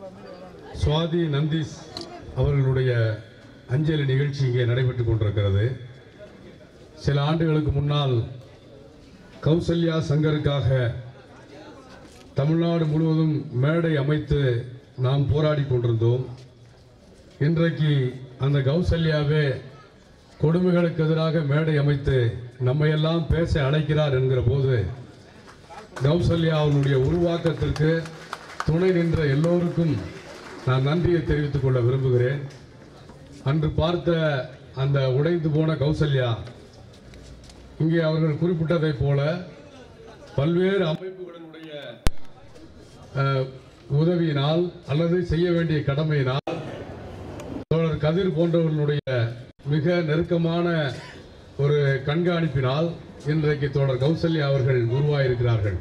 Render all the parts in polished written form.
சுவாதி நந்தீஸ் அவர்களுடைய அஞ்சலி நிகழ்ச்சி இங்கே நடைபெற்றுக் கொண்டிருக்கிறது. சில ஆண்டுகளுக்கு முன்னால் கௌசல்யா சங்கருக்காக தமிழ்நாடு முழுவதும் மேடை அமைத்து நாம் போராடி கொண்டிருந்தோம். இன்றைக்கு அந்த கௌசல்யாவே கொடுமைகளுக்கு எதிராக மேடை அமைத்து நம்மையெல்லாம் பேச அழைக்கிறார் என்கிற போது கௌசல்யா அவர்களுடைய உருவாக்கத்திற்கு துணை நின்ற எல்லோருக்கும் நான் நன்றியை தெரிவித்துக் கொள்ள விரும்புகிறேன். அன்று பார்த்த அந்த உடைந்து போன கௌசல்யா இங்கே அவர்கள் குறிப்பிட்டதைப் போல பல்வேறு அமைப்புகளினுடைய உதவியினால் அல்லது செய்ய வேண்டிய கடமையினால் தோழர் கதிர் போன்றவர்களுடைய மிக நெருக்கமான ஒரு கண்காணிப்பினால் இன்றைக்கு தோழர் கௌசல்யா அவர்கள் உருவாயிருக்கிறார்கள்.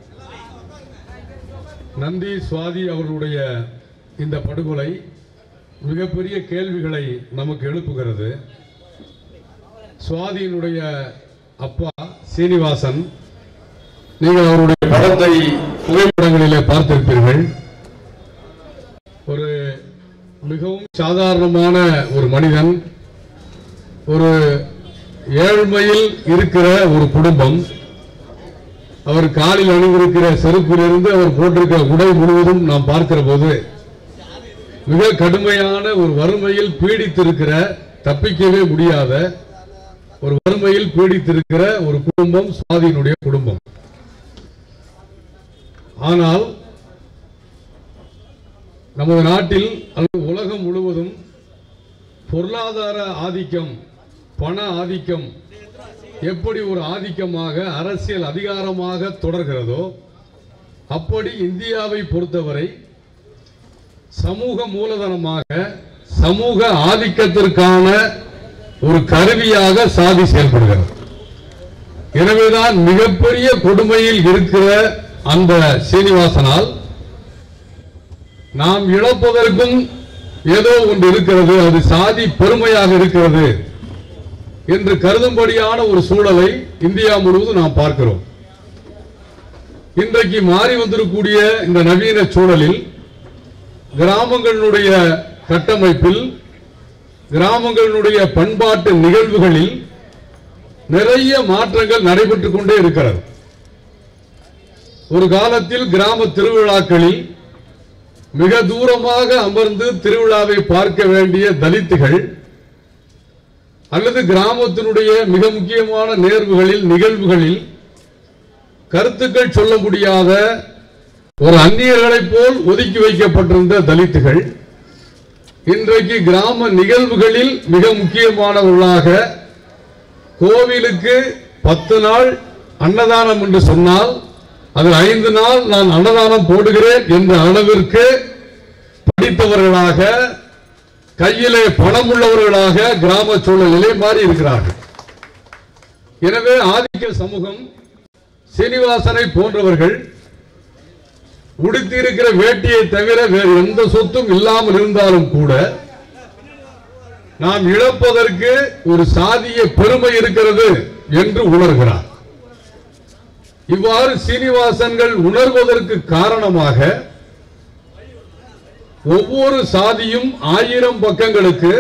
நந்தி சுவாதி அவர்களுடைய இந்த படுகொலை மிகப்பெரிய கேள்விகளை நமக்கு எழுப்புகிறது. சுவாதியினுடைய அப்பா சீனிவாசன், நீங்கள் அவருடைய படத்தை புகைப்படங்களிலே பார்த்திருப்பீர்கள். ஒரு மிகவும் சாதாரணமான ஒரு மனிதன், ஒரு ஏழ்மையில் இருக்கிற ஒரு குடும்பம். அவர் காலில் அணிந்திருக்கிற செருப்பிலிருந்து அவர் போட்டிருக்கிற உடை முழுவதும் நாம் பார்க்கிற போது மிக கடுமையான ஒரு வறுமையில் பீடித்திருக்கிற, தப்பிக்கவே முடியாத ஒரு வறுமையில் பீடித்திருக்கிற ஒரு குடும்பம் சுவாதியினுடைய குடும்பம். ஆனால் நமது நாட்டில் அல்லது உலகம் முழுவதும் பொருளாதார ஆதிக்கம், பண ஆதிக்கம் எப்படி ஒரு ஆதிக்கமாக அரசியல் அதிகாரமாக தொடர்கிறதோ அப்படி இந்தியாவை பொறுத்தவரை சமூக மூலதனமாக, சமூக ஆதிக்கத்திற்கான ஒரு கருவியாக சாதி செயல்படுகிறது. எனவேதான் மிகப்பெரிய கொடுமையில் இருக்கிற அந்த சீனிவாசனால் நாம் இழப்பதற்கும் ஏதோ ஒன்று இருக்கிறது, அது சாதி பெருமையாக இருக்கிறது என்று கருதும்படியான ஒரு சூழலை இந்தியா முழுவதும் நாம் பார்க்கிறோம். இன்றைக்கு மாறி வந்திருக்கக்கூடிய இந்த நவீன சூழலில் கிராமங்களுடைய கட்டமைப்பில், கிராமங்களுடைய பண்பாட்டு நிகழ்வுகளில் நிறைய மாற்றங்கள் நடைபெற்றுக் கொண்டே இருக்கிறது. ஒரு காலத்தில் கிராம திருவிழாக்களில் மிக தூரமாக அமர்ந்து திருவிழாவை பார்க்க வேண்டிய தலித்துகள் அல்லது கிராமத்தினுடைய மிக முக்கியமான நேர்வுகளில், நிகழ்வுகளில் கருத்துக்கள் சொல்ல முடியாத ஒரு அந்நியர்களைப் போல் ஒதுக்கி வைக்கப்பட்டிருந்த தலித்துகள் இன்றைக்கு கிராம நிகழ்வுகளில் மிக முக்கியமானவர்களாக, கோவிலுக்கு 10 நாள் அன்னதானம் என்று சொன்னால் அது 5 நாள் நான் அன்னதானம் போடுகிறேன் என்ற அளவிற்கு படித்தவர்களாக, கையிலே பணம் உள்ளவர்களாக கிராம சூழலிலே மாறி இருக்கிறார்கள். எனவே ஆதிக்க சமூகம், சீனிவாசனை போன்றவர்கள் உடுத்தியிருக்கிற வேட்டியை தவிர வேறு எந்த சொத்தும் இல்லாமல் இருந்தாலும் கூட நாம் இழப்பதற்கு ஒரு சாதிய பெருமை இருக்கிறது என்று உணர்கிறார். இவ்வாறு சீனிவாசன்கள் உணர்வதற்கு காரணமாக ஒவ்வொரு சாதியும் 1000 பக்கங்களுக்கு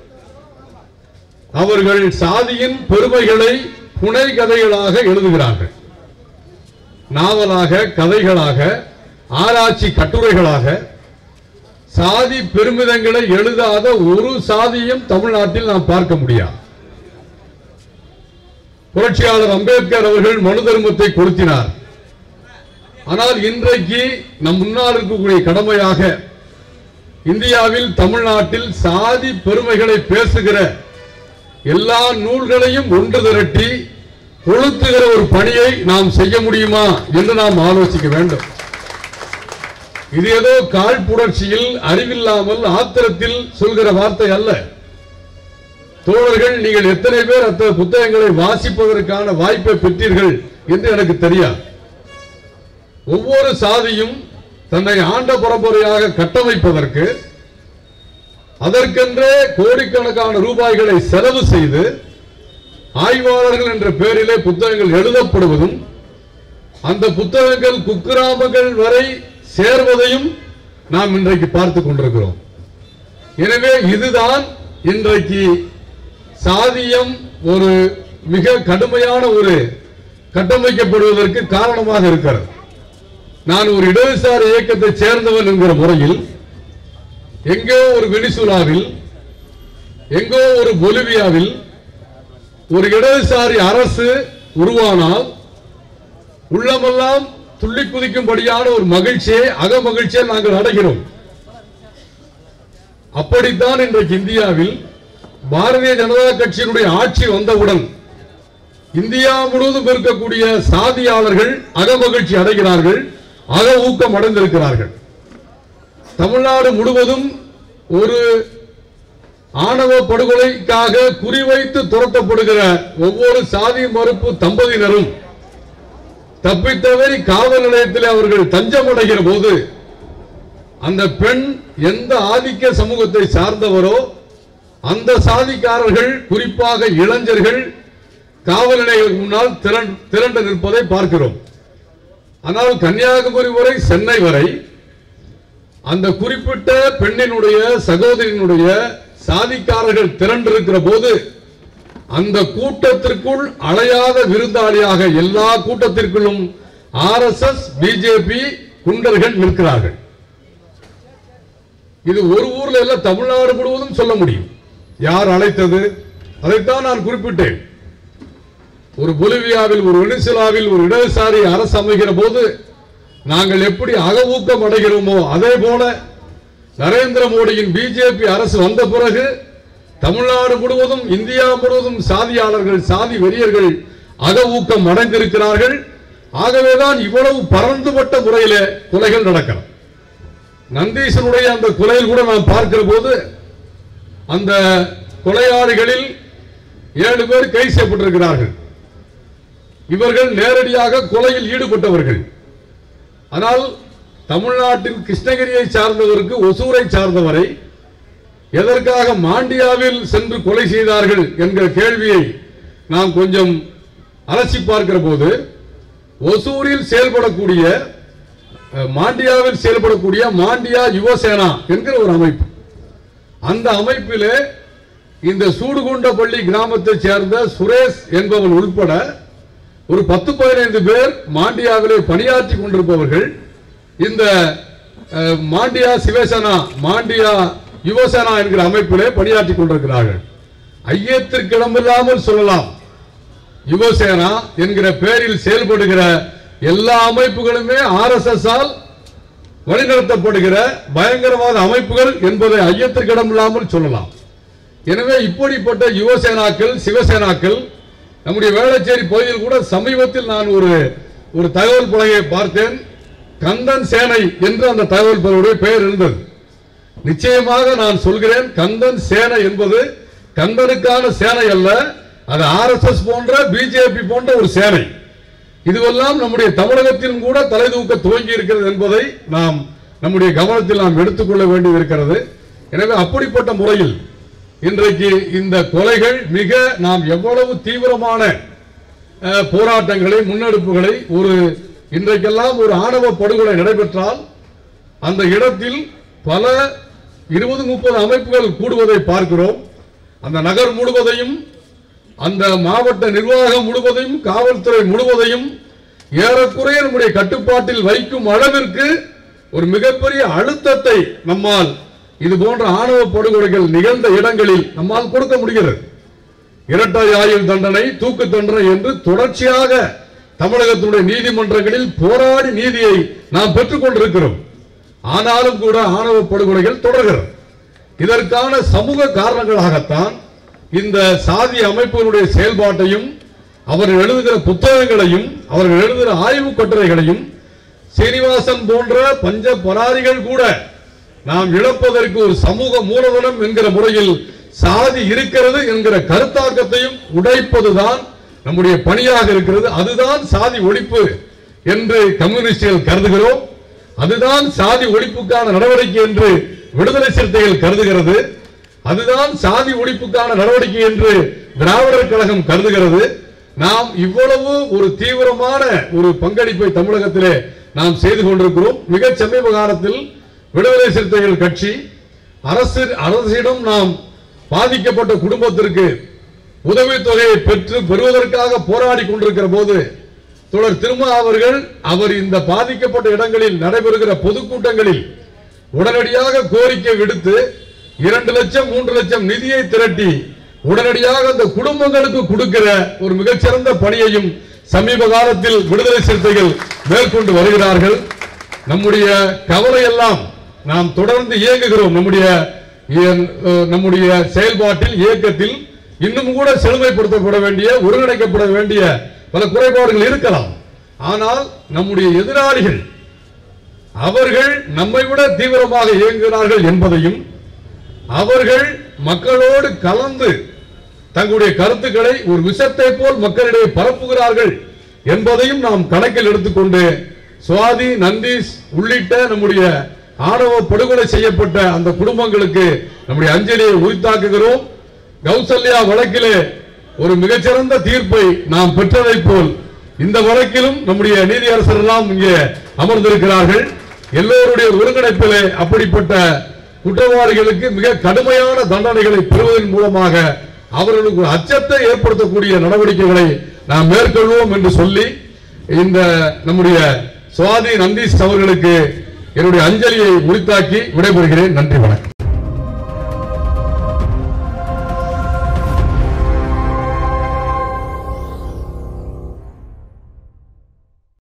அவர்கள் சாதியின் பெருமைகளை புனை கதைகளாக எழுதுகிறார்கள். நாவலாக, கதைகளாக, ஆராய்ச்சி கட்டுரைகளாக சாதி பெருமிதங்களை எழுதாத ஒரு சாதியும் தமிழ்நாட்டில் நாம் பார்க்க முடியாது. புரட்சியாளர் அம்பேத்கர் அவர்கள் மனு தர்மத்தை கொளுத்தினார். ஆனால் இன்றைக்கு நம் முன்னால் இருக்கக்கூடிய கடமையாக இந்தியாவில், தமிழ்நாட்டில் சாதி பெருமைகளை பேசுகிற எல்லா நூல்களையும் ஒன்று திரட்டி கொளுத்துகிற ஒரு பணியை நாம் செய்ய முடியுமா என்று நாம் ஆலோசிக்க வேண்டும். இது ஏதோ காழ்ப்புணர்ச்சியில், அறிவில்லாமல், ஆத்திரத்தில் சொல்கிற வார்த்தை அல்ல. தோழர்கள், நீங்கள் எத்தனை பேர் அத்தகைய புத்தகங்களை வாசிப்பதற்கான வாய்ப்பை பெற்றீர்கள் என்று எனக்கு தெரியாது. ஒவ்வொரு சாதியும் தன்னை ஆண்ட பரம்பரையாக கட்டமைப்பதற்கு அதற்கென்றே கோடிக்கணக்கான ரூபாய்களை செலவு செய்து ஆய்வாளர்கள் என்ற பெயரிலே புத்தகங்கள் எழுதப்படுவதும், அந்த புத்தகங்கள் குக்கிராமங்கள் வரை சேர்வதையும் நாம் இன்றைக்கு பார்த்துக் கொண்டிருக்கிறோம். எனவே இதுதான் இன்றைக்கு சாதியம் ஒரு மிக கடுமையான ஒரு கட்டமைக்கப்படுவதற்கு காரணமாக இருக்கிறது. நான் ஒரு இடதுசாரி இயக்கத்தை சேர்ந்தவன் என்கிற முறையில் எங்கோ ஒரு வெனிசுலாவில், எங்கோ ஒரு பொலிவியாவில் ஒரு இடதுசாரி அரசு உருவானால் உள்ளமெல்லாம் துள்ளி குதிக்கும்படியான ஒரு மகிழ்ச்சியை, அக மகிழ்ச்சியை நாங்கள் அடைகிறோம். அப்படித்தான் இன்றைக்கு இந்தியாவில் பாரதிய ஜனதா கட்சியினுடைய ஆட்சி வந்தவுடன் இந்தியா முழுவதும் இருக்கக்கூடிய சாதியாளர்கள் அகமகிழ்ச்சி அடைகிறார்கள், அக ஊக்கம் அடைந்திருக்கிறார்கள். தமிழ்நாடு முழுவதும் ஒரு ஆணவ படுகொலைக்காக குறிவைத்து துரத்தப்படுகிற ஒவ்வொரு சாதி மறுப்பு தம்பதியினரும் தப்பித்தவரை காவல் நிலையத்தில் அவர்கள் தஞ்சம் அடைகிற போது அந்த பெண் எந்த ஆதிக்க சமூகத்தை சார்ந்தவரோ அந்த சாதிக்காரர்கள், குறிப்பாக இளைஞர்கள், காவல் நிலையங்களுக்கு முன்னால் திரண்டு நிற்பதை பார்க்கிறோம். ஆனால் கன்னியாகுமரி வரை, சென்னை வரை அந்த குறிப்பிட்ட பெண்ணினுடைய சகோதரியினுடைய சாதிக்காரர்கள் திரண்டிருக்கிற போது அந்த கூட்டத்திற்குள் அலையாத விருந்தாளியாக எல்லா கூட்டத்திற்குள்ளும் RSS, பிஜேபி குண்டர்கள் நிற்கிறார்கள். இது ஒரு ஊர்ல இல்ல, தமிழ்நாடு முழுவதும் சொல்ல முடியும். யார் அழைத்தது? அதைத்தான் நான் குறிப்பிட்டேன். ஒரு பொலிவியாவில், ஒரு வெனிசுலாவில் ஒரு இடதுசாரி அரசு அமைகிற போது நாங்கள் எப்படி அகவூக்கம் அடைகிறோமோ அதே போல நரேந்திர மோடியின் பிஜேபி அரசு வந்த பிறகு தமிழ்நாடு முழுவதும், இந்தியா முழுவதும் சாதியாளர்கள், சாதி வெறியர்கள் அகவூக்கம் அடைந்திருக்கிறார்கள். ஆகவேதான் இவ்வளவு பரந்துபட்ட முறையில் கொலைகள் நடக்கிறது. நந்தீசனுடைய அந்த கொலையில் கூட நாம் பார்க்கிற போது அந்த கொலையாளிகளில் 7 பேர் கைது செய்யப்பட்டிருக்கிறார்கள். இவர்கள் நேரடியாக கொலையில் ஈடுபட்டவர்கள். ஆனால் தமிழ்நாட்டின் கிருஷ்ணகிரியை சார்ந்தவருக்கு, ஒசூரை சார்ந்தவரை எதற்காக மாண்டியாவில் சென்று கொலை செய்தார்கள் என்கிற கேள்வியை நாம் கொஞ்சம் அலசி பார்க்கிற போது, ஒசூரில் செயல்படக்கூடிய, மாண்டியாவில் செயல்படக்கூடிய மாண்டியா யுவசேனா என்கிற ஒரு அமைப்பு, அந்த அமைப்பிலே இந்த சூடுகுண்டப்பள்ளி கிராமத்தை சேர்ந்த சுரேஷ் என்பவன் உள்பட ஒரு 10-15 பேர் மாண்டியாவிலே பணியாற்றி கொண்டிருப்பவர்கள் இந்த மாண்டியா சிவசேனா, மாண்டியா யுவசேனா என்கிற அமைப்பிலே பணியாற்றி கொண்டிருக்கிறார்கள். ஐயத்திற்கு இடமில்லாமல் சொல்லலாம், யுவசேனா என்கிற பெயரில் செயல்படுகிற எல்லா அமைப்புகளுமே RSS ஆல் வழிநடத்தப்படுகிற பயங்கரவாத அமைப்புகள் என்பதை ஐயத்திற்கு இடமில்லாமல் சொல்லலாம். எனவே இப்படிப்பட்ட யுவசேனாக்கள், சிவசேனாக்கள் நம்முடைய வேளச்சேரி பகுதியில் கூட சமீபத்தில் நான் ஒரு தகவல் பலகையை பார்த்தேன். கந்தன் சேனை என்று அந்த தகவல் பலகையுடைய பெயர் இருந்தது. நிச்சயமாக நான் சொல்கிறேன், கந்தன் சேனை என்பது கந்தனுக்கான சேனை அல்ல, அது RSS போன்ற, பிஜேபி போன்ற ஒரு சேனை. இதுவெல்லாம் நம்முடைய தமிழகத்திலும் கூட தலை தூக்க துவங்கி இருக்கிறது என்பதை நாம் நம்முடைய கவனத்தில் நாம் எடுத்துக்கொள்ள வேண்டியது இருக்கிறது. எனவே அப்படிப்பட்ட முறையில் இன்றைக்கு இந்த கொலைகள் மிக, நாம் எவ்வளவு தீவிரமான போராட்டங்களை, முன்னெடுப்புகளை, இன்றைக்கெல்லாம் ஒரு ஆணவ படுகொலை நடைபெற்றால் அந்த இடத்தில் பல 20-30 அமைப்புகள் கூடுவதை பார்க்கிறோம். அந்த நகர் முழுவதையும், அந்த மாவட்ட நிர்வாகம் முழுவதையும், காவல்துறை முழுவதையும் ஏறக்குறைய நம்முடைய கட்டுப்பாட்டில் வைக்கும் அளவிற்கு ஒரு மிகப்பெரிய அழுத்தத்தை நம்மால் இது போன்ற ஆணவ படுகொலைகள் நிகழ்ந்த இடங்களில் நம்மால் கொடுக்க முடிகிறது. இரட்டை ஆயுள் தண்டனை, தூக்கு தண்டனை என்று தொடர்ச்சியாக தமிழகத்தினுடைய நீதிமன்றங்களில் போராடி நீதியை நாம் பெற்றுக் கொண்டிருக்கிறோம். ஆனாலும் கூட ஆணவ படுகொலைகள் தொடர்கிறது. இதற்கான சமூக காரணங்களாகத்தான் இந்த சாதி அமைப்புகளுடைய செயல்பாட்டையும், அவர்கள் எழுதுகிற புத்தகங்களையும், அவர்கள் எழுதுகிற ஆய்வு கட்டுரைகளையும், சீனிவாசன் போன்ற பஞ்ச பராரிகள் கூட நாம் இழப்பதற்கு ஒரு சமூக மூலதனம் என்கிற முறையில் சாதி இருக்கிறது என்கிற கருத்தாக்கத்தையும் உடைப்பதுதான் நம்முடைய பணியாக இருக்கிறது. அதுதான் சாதி ஒழிப்பு என்று கம்யூனிஸ்டுகள் கருதுகிறோம். அதுதான் சாதி ஒழிப்புக்கான நடவடிக்கை என்று விடுதலை சிறுத்தைகள் கருதுகிறது. அதுதான் சாதி ஒழிப்புக்கான நடவடிக்கை என்று திராவிடர் கழகம் கருதுகிறது. நாம் இவ்வளவு ஒரு தீவிரமான ஒரு பங்களிப்பை தமிழகத்திலே நாம் செய்து கொண்டிருக்கிறோம். மிக சமீப காலத்தில் விடுதலை சிறுத்தைகள் கட்சி அரசிடம் நாம் பாதிக்கப்பட்ட குடும்பத்திற்கு உதவித்தொகையை பெறுவதற்காக போராடி கொண்டிருக்கிற போது தோழர் திருமா அவர் இந்த பாதிக்கப்பட்ட இடங்களில் நடைபெறுகிற பொதுக்கூட்டங்களில் உடனடியாக கோரிக்கை விடுத்து 2 லட்சம் 3 லட்சம் நிதியை திரட்டி உடனடியாக அந்த குடும்பங்களுக்கு கொடுக்கிற ஒரு மிகச்சிறந்த பணியையும் சமீப காலத்தில் விடுதலை சிறுத்தைகள் மேற்கொண்டு வருகிறார்கள். நம்முடைய கவலை எல்லாம் நாம் தொடர்ந்து இயங்குகிறோம். நம்முடைய செயல்பாட்டில் இயக்கத்தில் இன்னும் கூட செழுமைப்படுத்தப்பட வேண்டிய ஒருங்கிணைக்கப்பட வேண்டிய பல குறைபாடுகள் இருக்கலாம். ஆனால் நம்முடைய எதிராளிகள் அவர்கள் நம்மை விட தீவிரமாக இயங்குகிறார்கள் என்பதையும் அவர்கள் மக்களோடு கலந்து தங்களுடைய கருத்துக்களை ஒரு விஷத்தை போல் மக்களிடையே பரப்புகிறார்கள் என்பதையும் நாம் கணக்கில் எடுத்துக்கொண்டு சுவாதி நந்தீஷ் உள்ளிட்ட நம்முடைய ஆணவ படுகொலை செய்யப்பட்ட அந்த குடும்பங்களுக்கு நம்முடைய அஞ்சலியை உரித்தாக்குகிறோம். கௌசல்யா வழக்கிலே ஒரு மிகச்சிறந்த தீர்ப்பை நாம் பெற்றதை போல் இந்த வழக்கிலும் நம்முடைய நீதியரசர் எல்லாம் இங்கே அமர்ந்திருக்கிறார்கள். எல்லோருடைய ஒருங்கிணைப்பிலே அப்படிப்பட்ட குற்றவாளிகளுக்கு மிக கடுமையான தண்டனைகளை பெறுவதன் மூலமாக அவர்களுக்கு அச்சத்தை ஏற்படுத்தக்கூடிய நடவடிக்கைகளை நாம் மேற்கொள்வோம் என்று சொல்லி இந்த நம்முடைய சுவாதி நந்தீஷ் அவர்களுக்கு என்னுடைய அஞ்சலியை உரித்தாக்கி விடைபெறுகிறேன். நன்றி, வணக்கம்.